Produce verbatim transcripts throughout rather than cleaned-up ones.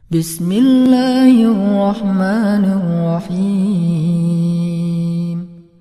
Bismillahirrahmanirrahim.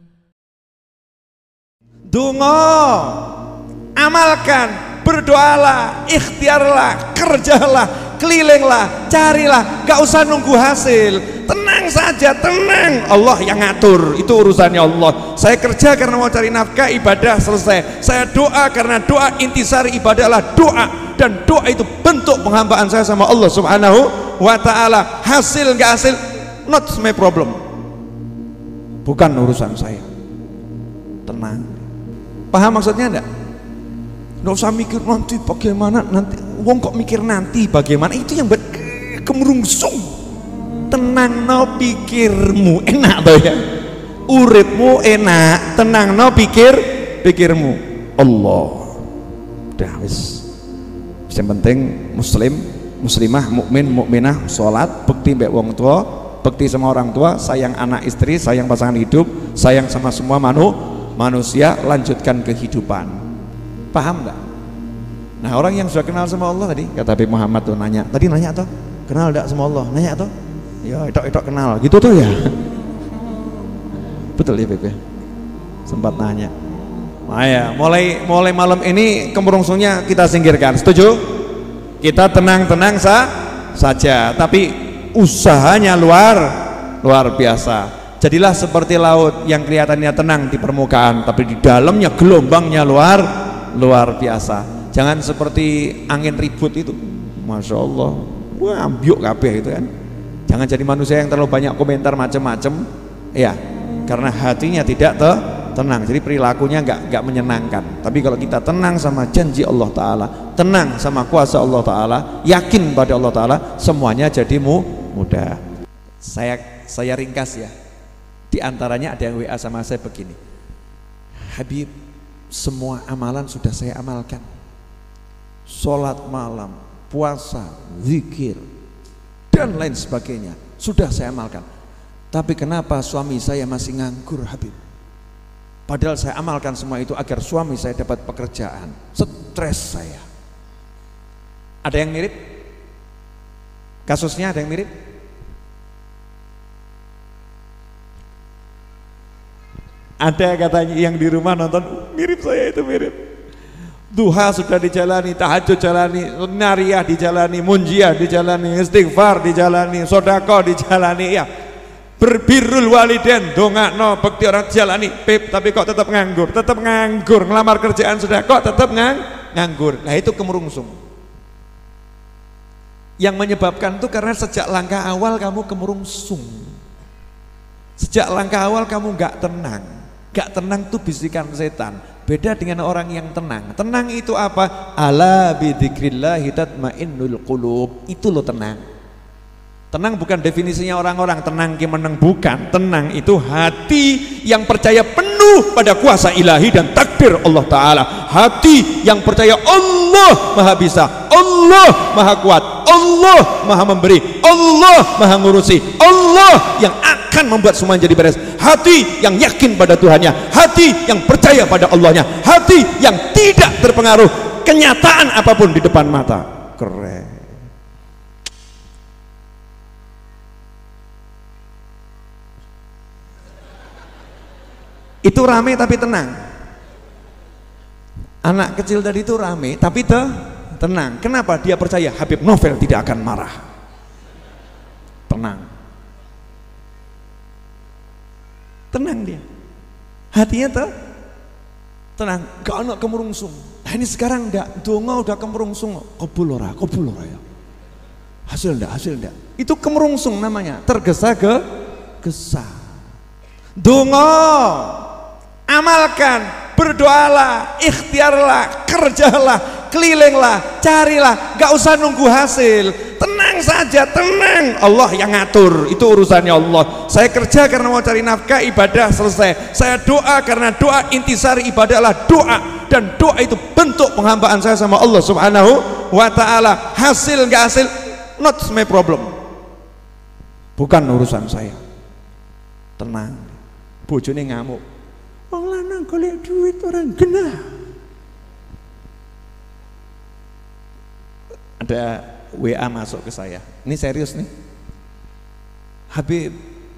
Donga, amalkan, berdoalah, ikhtiarlah, kerjalah, kelilinglah, carilah, gak usah nunggu hasil. Tenang saja, tenang. Allah yang ngatur, itu urusannya Allah. Saya kerja karena mau cari nafkah, ibadah selesai. Saya doa karena doa intisari ibadah adalah doa, dan doa itu bentuk penghambaan saya sama Allah Subhanahu wa ta'ala. Hasil gak hasil, not my problem, bukan urusan saya. Tenang. Paham maksudnya enggak? Nggak usah mikir nanti bagaimana, nanti wong kok mikir nanti bagaimana, itu yang kemerungsung. Tenang no pikirmu, enak toh ya, uripmu enak, tenang no pikir pikirmu Allah. Udah wis, yang penting muslim muslimah, mukmin mukminah, sholat, bekti mbek wong tua, bekti sama orang tua, sayang anak istri, sayang pasangan hidup, sayang sama semua manu, manusia, lanjutkan kehidupan. Paham nggak? Nah, orang yang sudah kenal sama Allah tadi, kata Habib Muhammad tuh nanya, tadi nanya tuh, kenal enggak sama Allah? Nanya tuh, ya itu-itu kenal, gitu tuh ya. Betul ya Habib ya? Sempat nanya. Nah ya, mulai mulai malam ini kemerungsungnya kita singkirkan, setuju? Kita tenang-tenang sa saja, tapi usahanya luar luar biasa. Jadilah seperti laut yang kelihatannya tenang di permukaan, tapi di dalamnya gelombangnya luar luar biasa. Jangan seperti angin ribut itu, masya Allah, wah ambyuk kabeh itu kan. Jangan jadi manusia yang terlalu banyak komentar macam-macam, ya, karena hatinya tidak te tenang, jadi perilakunya nggak nggak menyenangkan. Tapi kalau kita tenang sama janji Allah Taala, tenang sama kuasa Allah Taala, yakin pada Allah Taala, semuanya jadi mu mudah. Saya saya ringkas ya. Di antaranya ada yang W A sama saya begini, Habib, semua amalan sudah saya amalkan, sholat malam, puasa, zikir, dan lain sebagainya sudah saya amalkan, tapi kenapa suami saya masih nganggur Habib? Padahal saya amalkan semua itu agar suami saya dapat pekerjaan. Stres saya. Ada yang mirip? Kasusnya ada yang mirip? Ada katanya yang di rumah nonton, mirip saya itu mirip. Duha sudah dijalani, tahajud jalani, nariyah dijalani, munjiah dijalani, istighfar dijalani, sodako dijalani, ya, berbirrul waliden, dongakno, bekti orang jalani, pip, tapi kok tetap nganggur, tetap nganggur, ngelamar kerjaan sudah, kok tetap ngang, nganggur. Nah itu kemerungsung. Yang menyebabkan itu karena sejak langkah awal kamu kemerungsung, sejak langkah awal kamu nggak tenang. Gak tenang itu bisikan setan. Beda dengan orang yang tenang. Tenang itu apa? Ala bidzikrillahi tatmainnul qulub. Itu lo tenang. Tenang bukan definisinya orang-orang tenang ki meneng, bukan. Tenang itu hati yang percaya penuh pada kuasa ilahi dan takdir Allah Ta'ala. Hati yang percaya Allah maha bisa, Allah maha kuat, Allah maha memberi, Allah maha ngurusi, Allah yang akan membuat semuanya jadi beres. Hati yang yakin pada Tuhannya, hati yang percaya pada Allahnya, hati yang tidak terpengaruh kenyataan apapun di depan mata. Keren. Itu rame tapi tenang. Anak kecil tadi itu rame tapi te tenang. Kenapa? Dia percaya Habib Novel tidak akan marah. Tenang. Tenang dia. Hatinya te tenang, gak ada kemerungsung. Nah ini sekarang enggak, donga udah kemerungsung. Kabul ora, kabul ora ya. Hasil enggak, hasil enggak. Itu kemerungsung namanya, tergesa ke gesa. Donga, amalkan, berdoalah, ikhtiarlah, kerjalah, kelilinglah, carilah, gak usah nunggu hasil. Tenang saja, tenang. Allah yang ngatur, itu urusannya Allah. Saya kerja karena mau cari nafkah, ibadah selesai. Saya doa karena doa intisari ibadah adalah doa, dan doa itu bentuk penghambaan saya sama Allah Subhanahu wa ta'ala. Hasil gak hasil, not my problem, bukan urusan saya. Tenang. Bojone ngamuk, wong lanang golek duit orang genah. Ada W A masuk ke saya. Ini serius nih. Habib,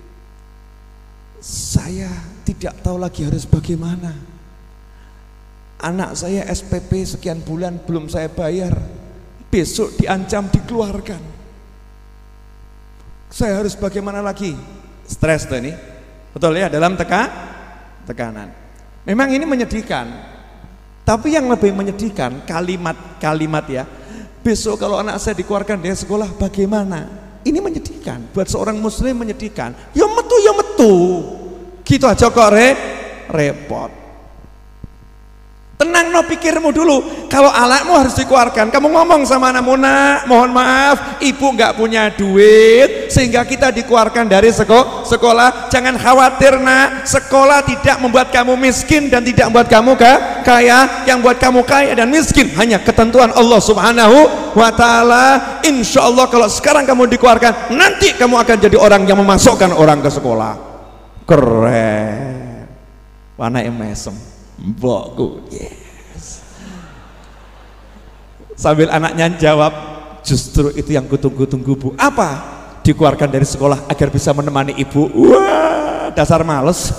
saya tidak tahu lagi harus bagaimana. Anak saya S P P sekian bulan belum saya bayar. Besok diancam dikeluarkan. Saya harus bagaimana lagi? Stres tuh ini. Betul ya, dalam teka, tekanan. Memang ini menyedihkan. Tapi yang lebih menyedihkan kalimat-kalimat ya. Besok kalau anak saya dikeluarkan dari sekolah bagaimana? Ini menyedihkan. Buat seorang muslim menyedihkan. Ya metu, ya metu. Gitu aja kok re, repot. Tenang no pikirmu dulu. Kalau anakmu harus dikeluarkan, kamu ngomong sama anakmu, nak, mohon maaf, ibu nggak punya duit sehingga kita dikeluarkan dari seko sekolah. Jangan khawatir nak, sekolah tidak membuat kamu miskin dan tidak membuat kamu kaya. Yang buat kamu kaya dan miskin hanya ketentuan Allah Subhanahu wa Ta'ala. Insya Allah kalau sekarang kamu dikeluarkan, nanti kamu akan jadi orang yang memasukkan orang ke sekolah. Keren. Warna mesem. Mbokku, yes. Sambil anaknya jawab, justru itu yang kutunggu-tunggu bu. Apa? Dikeluarkan dari sekolah agar bisa menemani ibu. Wah, dasar males.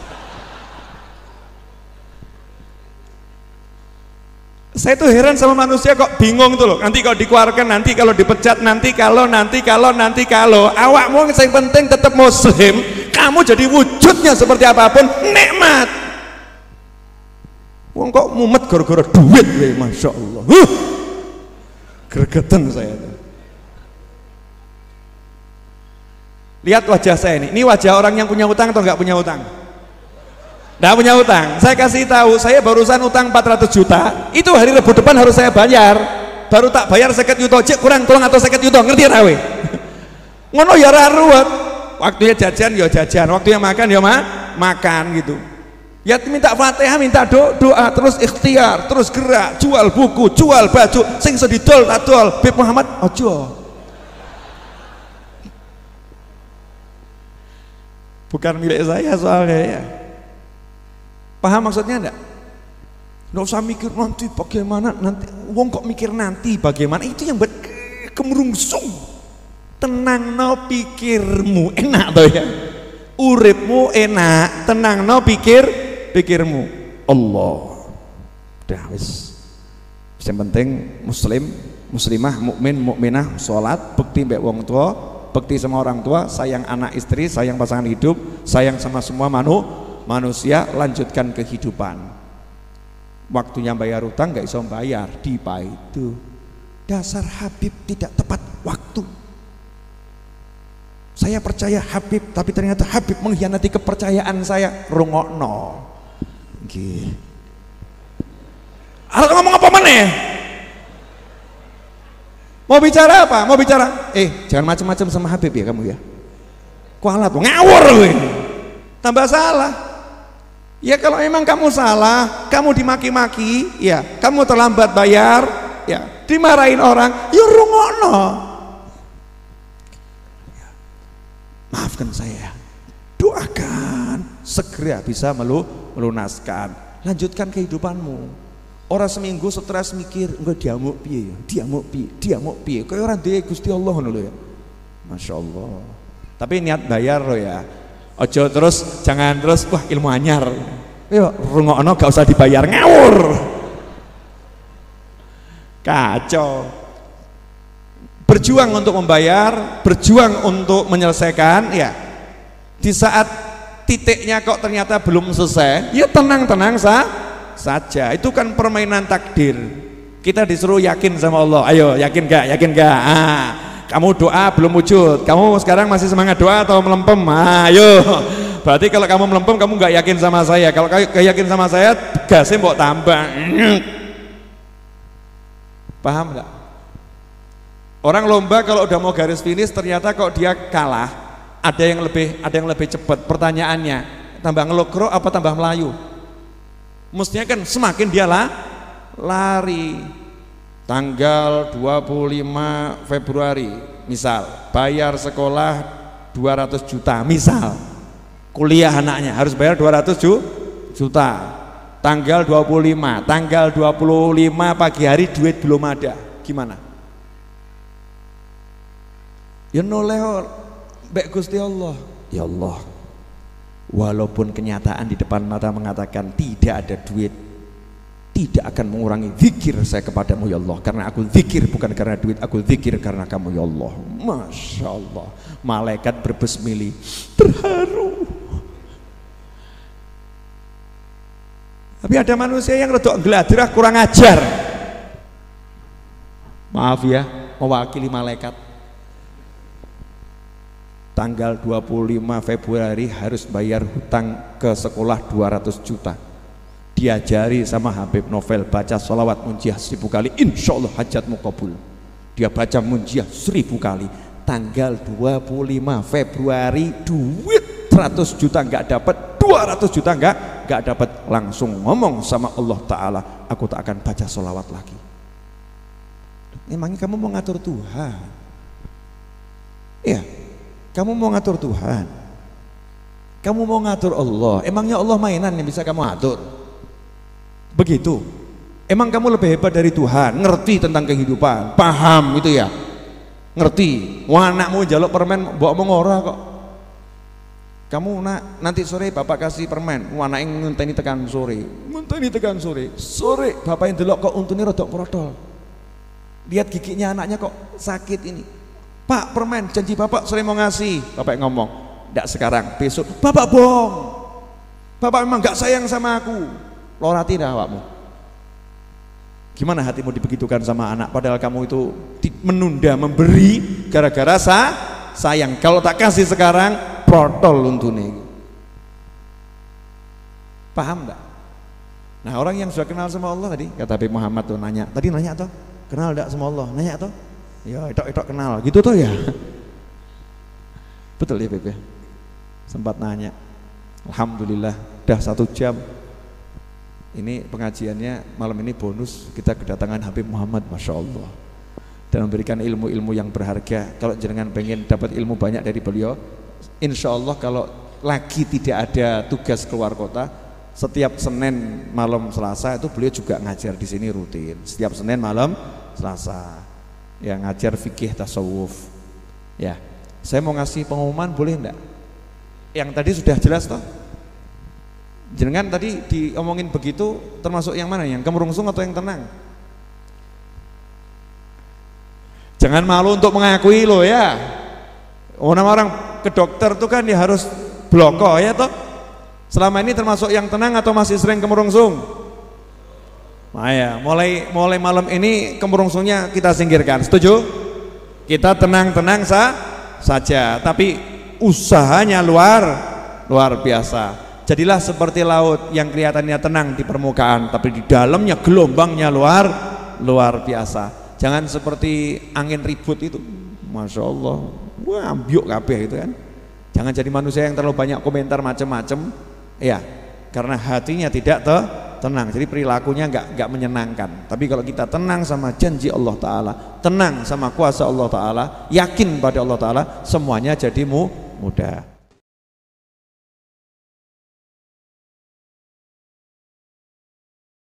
Saya tuh heran sama manusia kok bingung tuh loh. Nanti kalau dikeluarkan, nanti kalau dipecat, nanti kalau, nanti kalau, nanti kalau. Awakmu yang penting tetap muslim. Kamu jadi wujudnya seperti apapun, nikmat. Wong kok mumet gara-gara duit ya, masya Allah. Huh, gregetan saya tuh. Lihat wajah saya ini. Ini wajah orang yang punya utang atau nggak punya utang? Nggak punya utang. Saya kasih tahu, saya barusan utang empat ratus juta. Itu hari Rabu depan harus saya bayar. Baru tak bayar seket yuto cek kurang tolong atau seket yuto, ngerti ya we? Ngono ya ra ruwet. Waktunya jajan ya jajan, waktunya makan ya ma makan gitu. Ya minta Fatihah, minta do doa, terus ikhtiar, terus gerak, jual buku, jual baju, sing sedidol tak dol. Bib Muhammad ojo. Bukan milik saya soalnya ya. Paham maksudnya enggak? Nggak usah mikir nanti bagaimana, nanti wong kok mikir nanti bagaimana, itu yang buat kemerungsung. Tenang no pikirmu, enak toh ya. Uripmu enak, tenang no pikir pikirmu Allah. Udah wis. Yang penting muslim, muslimah, mukmin, mukminah, sholat, bekti mbek wong tua, bekti sama orang tua, sayang anak istri, sayang pasangan hidup, sayang sama semua manu, manusia, lanjutkan kehidupan. Waktunya bayar utang nggak bisa bayar, dipa itu. Dasar Habib tidak tepat waktu. Saya percaya Habib, tapi ternyata Habib mengkhianati kepercayaan saya. Rungokno. Nggih. Arep ngomong apa meneh? Mau bicara apa? Mau bicara? Eh, jangan macam-macam sama Habib ya kamu ya. Kualat, ngawur kowe. Tambah salah. Ya kalau memang kamu salah, kamu dimaki-maki, ya, kamu terlambat bayar, ya, dimarahin orang, ya rungokno. Maafkan saya. Doakan segera bisa melu melunaskan. Lanjutkan kehidupanmu. Orang seminggu stres mikir, enggak diamuk piye ya? Diamuk piye? Diamuk piye? Kayak orang dia Gusti Allah ngono lho ya. Masya Allah. Tapi niat bayar lo ya. Ojo terus jangan terus wah ilmu anyar. Yo rungokno gak usah dibayar, ngawur. Kacau. Berjuang untuk membayar, berjuang untuk menyelesaikan ya. Di saat titiknya kok ternyata belum selesai, ya tenang-tenang sah, saja. Itu kan permainan takdir. Kita disuruh yakin sama Allah. Ayo yakin gak? Yakin gak? Ah, kamu doa belum wujud. Kamu sekarang masih semangat doa atau melempem? Ah, ayo. Berarti kalau kamu melempem kamu gak yakin sama saya. Kalau kamu yakin sama saya, gasnya mau tambah. Paham gak? Orang lomba kalau udah mau garis finish ternyata kok dia kalah, ada yang lebih ada yang lebih cepat. Pertanyaannya, tambah ngelokro apa tambah melayu? Mestinya kan semakin dia lah lari. Tanggal dua puluh lima Februari misal bayar sekolah dua ratus juta misal, kuliah anaknya harus bayar dua ratus juta. Tanggal dua puluh lima, tanggal dua puluh lima pagi hari duit belum ada, gimana? Ya noleh mbek Gusti Allah. Ya Allah, walaupun kenyataan di depan mata mengatakan tidak ada duit, tidak akan mengurangi zikir saya kepadamu ya Allah, karena aku zikir bukan karena duit, aku zikir karena kamu ya Allah. Masya Allah, malaikat berbesmili terharu. Tapi ada manusia yang redok geladirah, kurang ajar, maaf ya, mewakili malaikat. Tanggal dua puluh lima Februari harus bayar hutang ke sekolah dua ratus juta. Diajari sama Habib Novel baca sholawat munjiah seribu kali, insya Allah hajatmu kabul. Dia baca munjiah seribu kali. Tanggal dua puluh lima Februari duit seratus juta nggak dapat, dua ratus juta nggak nggak dapat. Langsung ngomong sama Allah Ta'ala, aku tak akan baca sholawat lagi. Emangnya kamu mau ngatur Tuhan? Iya, kamu mau ngatur Tuhan, kamu mau ngatur Allah. Emangnya Allah mainan yang bisa kamu atur? Begitu. Emang kamu lebih hebat dari Tuhan, ngerti tentang kehidupan, paham itu ya, ngerti. Wah, anakmu jaluk permen bawa mengora kok. Kamu nak nanti sore bapak kasih permen, wah anak yang ngenteni tekan sore, ngenteni tekan sore, sore bapak yang delok kok untune rodok protol. Lihat giginya anaknya kok sakit ini. Pak, permen janji bapak sore mau ngasih. Bapak ngomong, enggak sekarang, besok. Bapak bohong, bapak memang enggak sayang sama aku. Lorati dah awakmu. Gimana hatimu dibegitukan sama anak, padahal kamu itu menunda memberi gara-gara sa sayang. Kalau tak kasih sekarang, protol untune. Paham enggak? Nah, orang yang sudah kenal sama Allah tadi, kata Habib Muhammad tuh nanya, tadi nanya toh, kenal enggak sama Allah? Nanya toh? Ya, itu-itu kenal, gitu tuh ya. Betul ya Beb ya? Sempat nanya. Alhamdulillah, udah satu jam. Ini pengajiannya malam ini bonus, kita kedatangan Habib Muhammad, Masya Allah, dan memberikan ilmu-ilmu yang berharga. Kalau jenengan pengen dapat ilmu banyak dari beliau, insya Allah kalau lagi tidak ada tugas keluar kota, setiap Senin malam Selasa itu beliau juga ngajar di sini rutin. Setiap Senin malam Selasa. Ya, ngajar fikih tasawuf. Ya, saya mau ngasih pengumuman, boleh enggak? Yang tadi sudah jelas toh? Jenengan tadi diomongin begitu, termasuk yang mana? Yang kemerungsung atau yang tenang? Jangan malu untuk mengakui loh ya. Orang-orang ke dokter tuh kan dia harus bloko ya toh. Selama ini termasuk yang tenang atau masih sering kemerungsung? Nah ya, mulai mulai malam ini kemerungsungnya kita singkirkan. Setuju? Kita tenang-tenang sa saja, tapi usahanya luar luar biasa. Jadilah seperti laut yang kelihatannya tenang di permukaan, tapi di dalamnya gelombangnya luar luar biasa. Jangan seperti angin ribut itu, Masya Allah, wah ambyuk kabeh itu kan. Jangan jadi manusia yang terlalu banyak komentar macam-macam, ya, karena hatinya tidak te tenang, jadi perilakunya nggak nggak menyenangkan. Tapi kalau kita tenang sama janji Allah Ta'ala, tenang sama kuasa Allah Ta'ala, yakin pada Allah Ta'ala, semuanya jadi mudah.